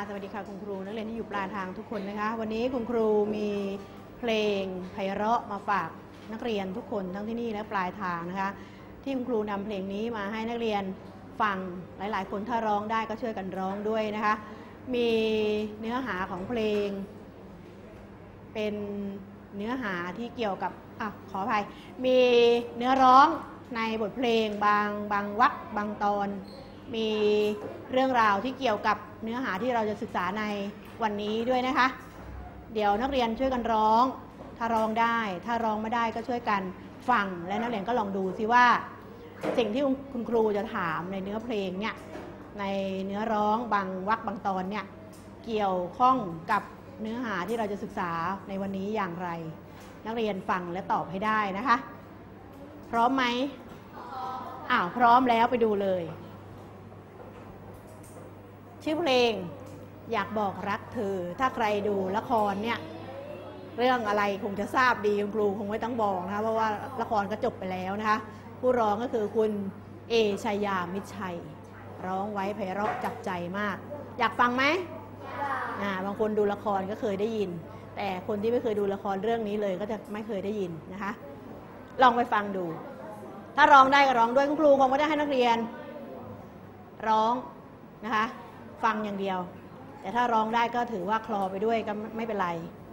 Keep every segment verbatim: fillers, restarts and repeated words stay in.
สวัสดีค่ะคุณครูนักเรียนที่อยู่ปลายทางทุกคนนะคะวันนี้คุณครูมีเพลงไพเราะมาฝากนักเรียนทุกคนทั้งที่นี่และปลายทางนะคะที่คุณครูนำเพลงนี้มาให้นักเรียนฟังหลายๆคนถ้าร้องได้ก็ช่วยกันร้องด้วยนะคะมีเนื้อหาของเพลงเป็นเนื้อหาที่เกี่ยวกับอ่ะขออภัยมีเนื้อร้องในบทเพลงบางบางวรรคบางตอนมีเรื่องราวที่เกี่ยวกับเนื้อหาที่เราจะศึกษาในวันนี้ด้วยนะคะเดี๋ยวนักเรียนช่วยกันร้องถ้าร้องได้ถ้าร้องไม่ได้ก็ช่วยกันฟังและนักเรียนก็ลองดูซิว่าสิ่งที่คุณครูจะถามในเนื้อเพลงเนี่ยในเนื้อร้องบางวรรคบางตอนเนี่ยเกี่ยวข้องกับเนื้อหาที่เราจะศึกษาในวันนี้อย่างไรนักเรียนฟังและตอบให้ได้นะคะพร้อมไหมอ้าวพร้อมแล้วไปดูเลยชื่อเพลงอยากบอกรักเธอถ้าใครดูละครเนี่ยเรื่องอะไรคงจะทราบดีคุณครูคงไม่ต้องบอกนะคะเพราะว่าละครก็จบไปแล้วนะคะผู้ร้องก็คือคุณเอชยามิตรชัยร้องไว้ไพเราะจับใจมากอยากฟังไหมอ่าบางคนดูละครก็เคยได้ยินแต่คนที่ไม่เคยดูละครเรื่องนี้เลยก็จะไม่เคยได้ยินนะคะลองไปฟังดูถ้าร้องได้ก็ร้องด้วยคุณครูคงไม่ได้ให้นักเรียนร้องนะคะฟังอย่างเดียวแต่ถ้าร้องได้ก็ถือว่าคลอไปด้วยก็ไม่เป็นไร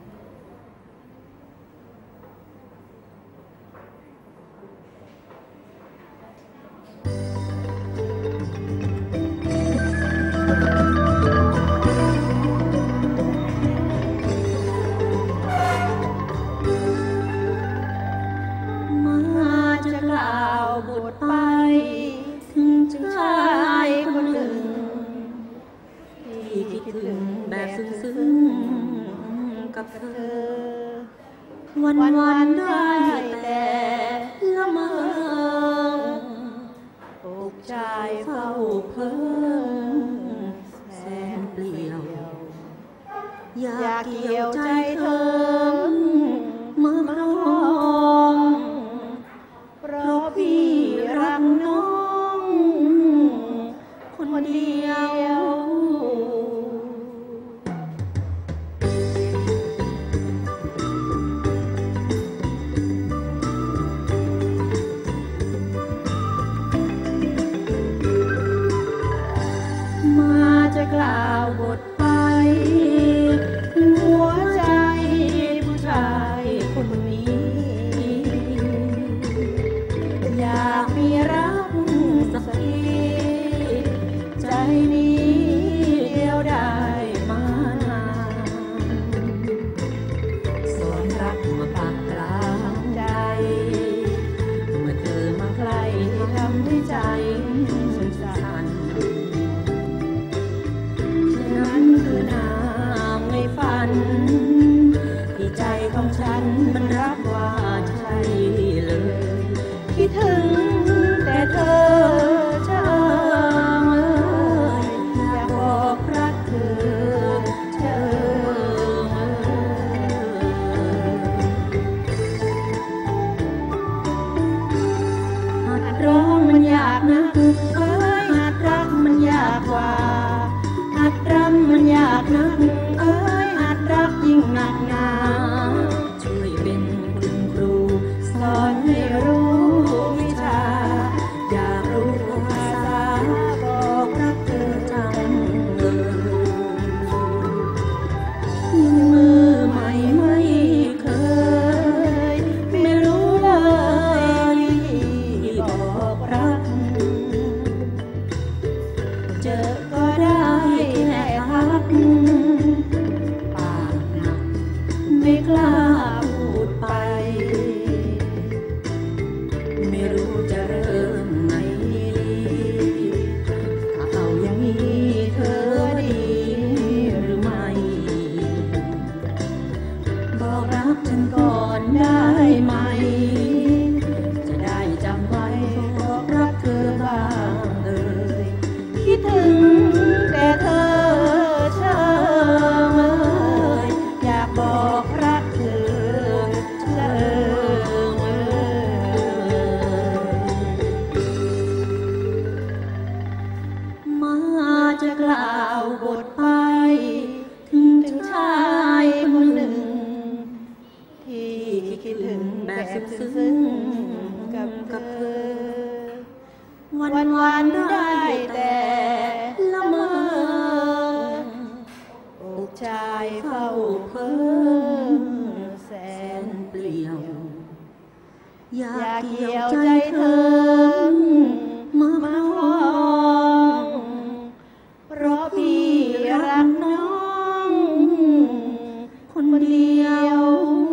มาจะกล่าวบทไปถึงชายคนหนึ่งที่คิดถึงแบบซึ้งๆกับเธอวันวันได้แต่ละเมออกใจเฝ้าเพ้อแสนเปลี่ยวอยากเกี่ยวใจเธอเมื่อครองเพราะพี่รักน้องคนเดียวมาจะกล่าวบทไปหัวใจผู้ชายคนนี้อยากมีรักสักทีใจนี้เดียวได้มานานสอนรักมาปากกลางใจเมื่อเธอมาใกล้ทำให้ใจสุขสันต์นั้นคือนางในฝันที่ใจของฉันมันรับว่าใช่เลยคิดถึงแต่เธอเธออยากบอกรักเธอเธอหัดร้องมันยากนะเอ้ยหัดรักมันยากกว่าหัดรำมันยากนะเอ้ยหัดรักยิ่งหนักหนาช่วยเป็นคุณครูสอนให้รู้วิชาอยากรู้ภาษาบอกรักเธอจังเลยมือใหม่ไม่เคยไม่รู้เลยที่บอกรักเจอก็ได้แค่ทักปากหนักไม่กล้าพูดไปไม่รู้จะเริ่มไหนดีถ้าเอาอย่างนี้เธอดีหรือไม่บอกรักฉันก่อนได้ไหมจะได้จำไว้บอกรักเธอบ้างเลยคิดถึงแต่เธอเชยอยากบอกรักเธอเชยมาจะกล่าวบทไปบซึ้งกับเธอวันวันได้แต่ละเมออกชายเฝ้าเพ้อแสนเปลี่ยวอยากเกี่ยวใจเธอมาครองเพราะพี่รักน้องคนเดียว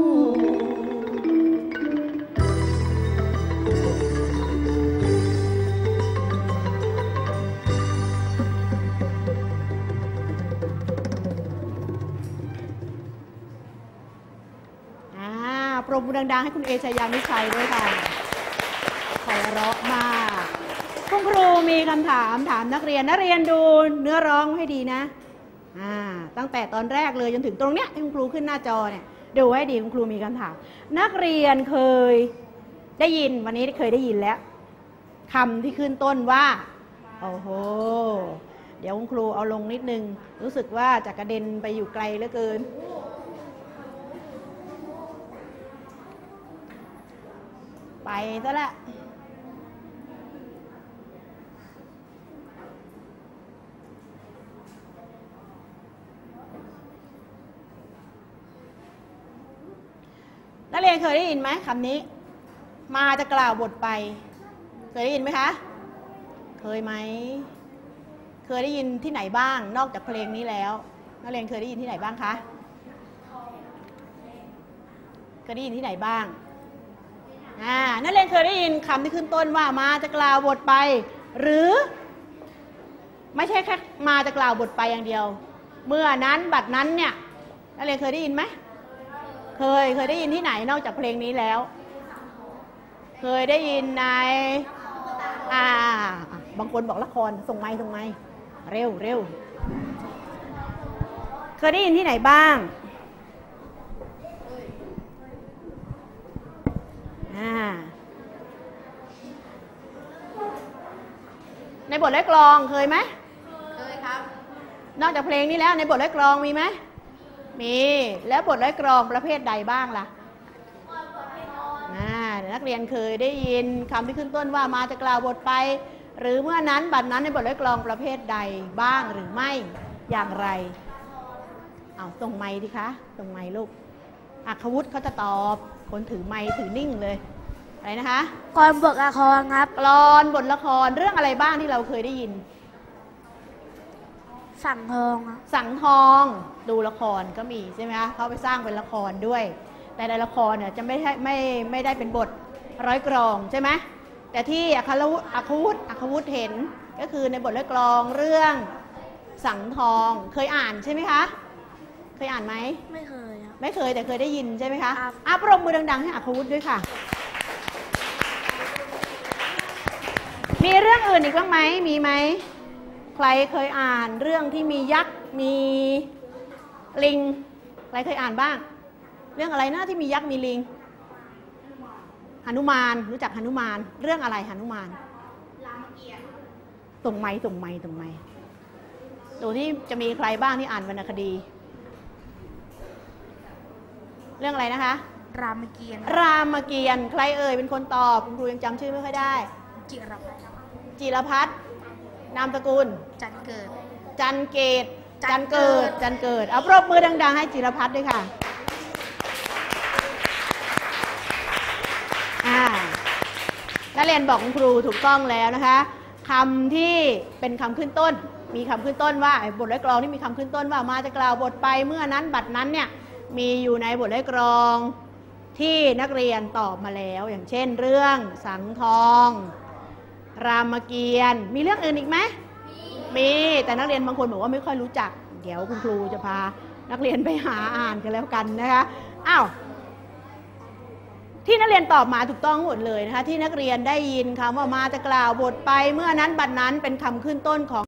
ปรบมือดังๆให้คุณเอชยามิชัยด้วยค่ะไพเราะมากคุณครูมีคำถามถามนักเรียนนักเรียนดูเนื้อร้องให้ดีนะอ่าตั้งแต่ตอนแรกเลยจนถึงตรงเนี้ยที่คุณครูขึ้นหน้าจอเนี่ยดูให้ดีคุณครูมีคำถามนักเรียนเคยได้ยินวันนี้เคยได้ยินแล้วคำที่ขึ้นต้นว่าโอ้โหเดี๋ยวคุณครูเอาลงนิดนึงรู้สึกว่าจะกระเด็นไปอยู่ไกลเหลือเกินไปซะละนักเรียนเคยได้ยินไหมคำนี้มาจะกล่าวบทไปเคยได้ยินไหมคะเคยไหมเคยได้ยินที่ไหนบ้างนอกจากเพลงนี้แล้วนักเรียนเคยได้ยินที่ไหนบ้างคะเคยได้ยินที่ไหนบ้างอ่านักเรียนเคยได้ยินคำที่ขึ้นต้นว่ามาจะกล่าวบทไปหรือไม่ใช่แค่มาจะกล่าวบทไปอย่างเดียวเมื่อนั้นบัดนั้นเนี่ยนักเรียนเคยได้ยินไหมเคยเคยได้ยินที่ไหนนอกจากเพลงนี้แล้วเคยได้ยินในอ่าบางคนบอกละครส่งไม้ส่งไม้เร็วเร็วเคยได้ยินที่ไหนบ้างในบทและกลองเคยไหมเคยครับนอกจากเพลงนี้แล้วในบทและกลองมีไหมมีแล้วบทและกลองประเภทใดบ้างล่ะนักเรียนเคยได้ยินคำที่ขึ้นต้นว่ามาจะกล่าวบทไปหรือเมื่อนั้นบัดนั้นในบทและกลองประเภทใดบ้างหรือไม่อย่างไรเอาส่งไมค์ดิคะส่งไมค์ลูกอัครวุฒิเขาจะตอบคนถือไมค์ถือนิ่งเลยอะไรนะคะกลอนบทละครครับกลอนบทละครเรื่องอะไรบ้างที่เราเคยได้ยินสังทองสังทองดูละครก็มีใช่ไหมคะเขาไปสร้างเป็นละครด้วยแต่ในละครเนี่ยจะไม่ใช่ไม่ไม่ได้เป็นบทร้อยกลองใช่ไหมแต่ที่อัครวุฒิอัครวุฒิอัครวุฒิเห็นก็คือในบทร้อยกลองเรื่องสังทองเคยอ่านใช่ไหมคะเคยอ่านไหมไม่เคยไม่เคยแต่เคยได้ยินใช่ไหมคะอ่ะปรบมือดังๆให้อัครวุฒิด้วยค่ะมีเรื่องอื่นอีกบ้างไหมมีไหมใครเคยอ่านเรื่องที่มียักษ์มีลิงใครเคยอ่านบ้างเรื่องอะไรนะที่มียักษ์มีลิงหนุมานรู้จักหนุมานเรื่องอะไรหนุมานรามเกียรติ์ส่งไม้ส่งไม้ส่งไม้ดูที่จะมีใครบ้างที่อ่านวรรณคดีเรื่องอะไรนะคะรามเกียรติ์รามเกียรติ์ใครเอ่ยเป็นคนตอบคุณครูยังจำชื่อไม่ค่อยได้จิรพัฒน์จิรพัฒน์นามสกุลจันเกิดจันเกตจันเกิดจันเกิดเอาปรบมือดังๆให้จิรพัฒน์ด้วยค่ะนักเรียนบอกคุณครูถูกต้องแล้วนะคะคำที่เป็นคำขึ้นต้นมีคำขึ้นต้นว่าบทและกลองที่มีคำขึ้นต้นว่ามาจะกล่าวบทไปเมื่อนั้นบัดนั้นเนี่ยมีอยู่ในบทและกลองที่นักเรียนตอบมาแล้วอย่างเช่นเรื่องสังทองรามเกียรติ์มีเรื่องอื่นอีกไหมมีแต่นักเรียนบางคนบอกว่าไม่ค่อยรู้จักเดี๋ยวคุณครูจะพานักเรียนไปหาอ่านกันแล้วกันนะคะอ้าวที่นักเรียนตอบมาถูกต้องหมดเลยนะคะที่นักเรียนได้ยินคำว่ามาจะกล่าวบทไปเมื่อนั้นบัดนั้นเป็นคำขึ้นต้นของ